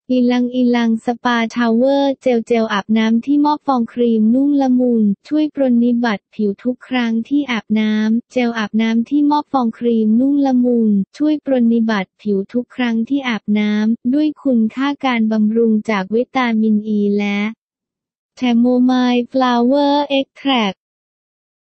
อิลังสปาชาวเวอร์เจลอาบน้ำที่มอบฟองครีมนุ่มละมุนช่วยปรนนิบัติผิวทุกครั้งที่อาบน้ำเจลอาบน้ำที่มอบฟองครีมนุ่มละมุนช่วยปรนนิบัติผิวทุกครั้งที่อาบน้ำด้วยคุณค่าการบำรุงจากวิตามินอ e และแคโมไมล์ฟลาวเวอร์เอ็กแทรค